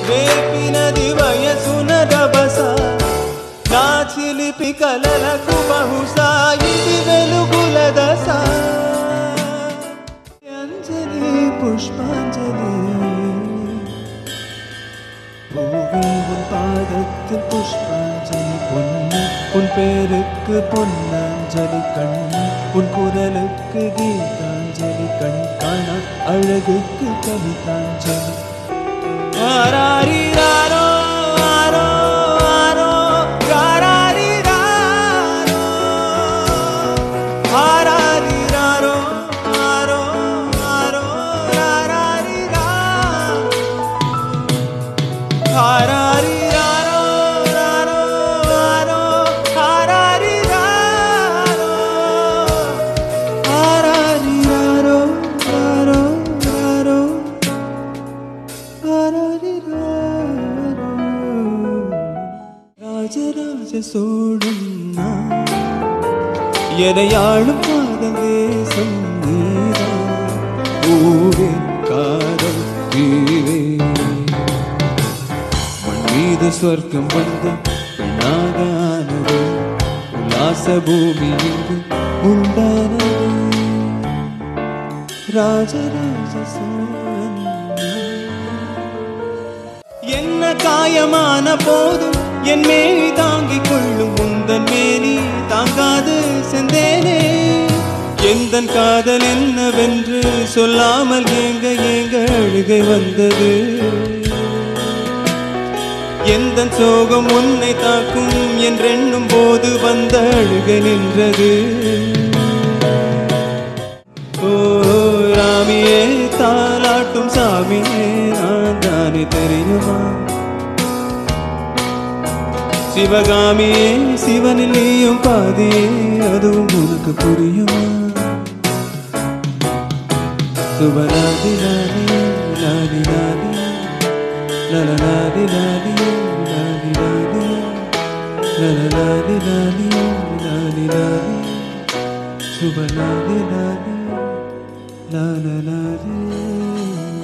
రేపినది వయసున దబస నా చిలిపి కలలకు బహుశా ఇది వెలుగుల దశ అంజలి పుష్పాంజలి பூவே உன் பாதத்தில் புஷ்பாஞ்சலி பொன்னு உன் பேருக்கு பொன்னாஞ்சலி கண்ணு உன் குரலுக்கு கீதாஞ்சலி கண் காணா அழகுக்கு கவிதாஞ்சலி ஆராரிராரோ ஆரோ ஆரோ ஆராரிராரோ ஆராரிராரோ ஆரோ ஆரோ ஆராரிராரோ ஆராரிராரோ ஆரோ ஆரோ ஆராரிராரோ ஆராரிராரோ ஆரோ ஆரோ ராஜராஜ சோழன் எனையாளும் காதல் தேசம் நீதான் ஊரே காதல் தீரே மண் மீது ஸ்வர்க்கம் வந்த பெண்ணாக ஆனது உல்லாச பூமி இங்கு உண்டானது ராஜராஜ சோழன் என்ன காயமான போதும் என் மேனி தாங்கிக் கொள்ளும் உந்தன் மேனி தாங்காது செந்தேனே எந்தன் காதல் என்னவென்று சொல்லாமல் ஏங்க ஏங்க அழுகை வந்தது எந்தன் சோகம் உன்னை தாக்கும் என்றெண்ணும் போது வந்த அழுகை நின்றது ஓ ராமியே தாலாட்டும் சாமியே நான் தானே தெரியுமா சிவகாமியே சிவனில் நீயும் பாதியே அதுவும் உனக்கு புரியுமா சுபநாதி நானி நானி நானி நலநாதி நானி நானி நானி நலநாதி நானி நானி நானி சுபநாதி நானி நானநாதி